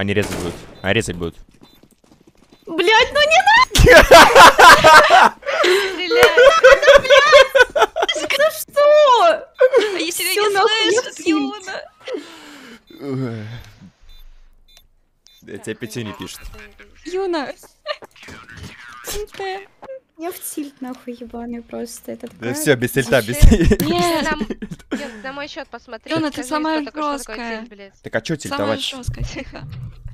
Они резать будут. А резать будут. Блять, ну не Стреляй. надо, что? А если Всё, не нахуй, я слышит, в Юна? Тебе пяти не пишет. Юна. Я в тильт нахуй ебаный просто. Это Да такая... все, без тильта, без Вообще. тильта. На мой счет посмотри. Юна, ты скажи, самая что такое жесткая. тильт, блядь. Так а чё Самая тильтовать? жесткая, тихо.